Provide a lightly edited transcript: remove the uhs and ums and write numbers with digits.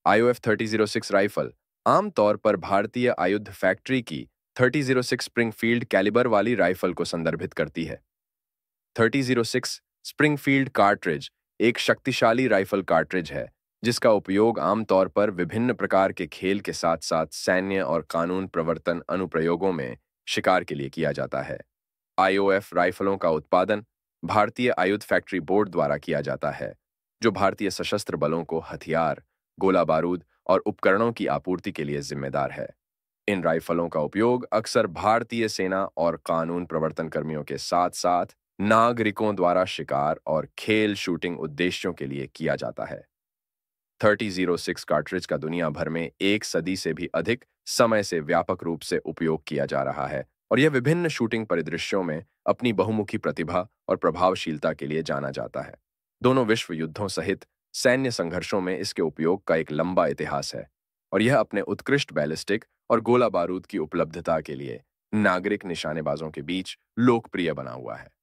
IOF 3006 rifle आमतौर पर भारतीय आयुध फैक्ट्री की 3006 स्प्रिंगफील्ड कैलिबर वाली राइफल को संदर्भित करती है। 3006 स्प्रिंगफील्ड कार्ट्रिज एक शक्तिशाली राइफल कार्ट्रिज है जिसका उपयोग आमतौर पर विभिन्न प्रकार के खेल के साथ साथ सैन्य और कानून प्रवर्तन अनुप्रयोगों में शिकार के लिए किया जाता है। IOF राइफलों का उत्पादन भारतीय आयुध फैक्ट्री बोर्ड द्वारा किया जाता है, जो भारतीय सशस्त्र बलों को हथियार, गोला बारूद और उपकरणों की आपूर्ति के लिए जिम्मेदार है। इन राइफलों का उपयोग अक्सर भारतीय सेना और कानून प्रवर्तन कर्मियों के साथ साथ नागरिकों द्वारा शिकार और खेल शूटिंग उद्देश्यों के लिए किया जाता है। 3006 कार्ट्रिज का दुनिया भर में एक सदी से भी अधिक समय से व्यापक रूप से उपयोग किया जा रहा है और यह विभिन्न शूटिंग परिदृश्यों में अपनी बहुमुखी प्रतिभा और प्रभावशीलता के लिए जाना जाता है। दोनों विश्व युद्धों सहित सैन्य संघर्षों में इसके उपयोग का एक लंबा इतिहास है और यह अपने उत्कृष्ट बैलिस्टिक और गोला बारूद की उपलब्धता के लिए नागरिक निशानेबाजों के बीच लोकप्रिय बना हुआ है।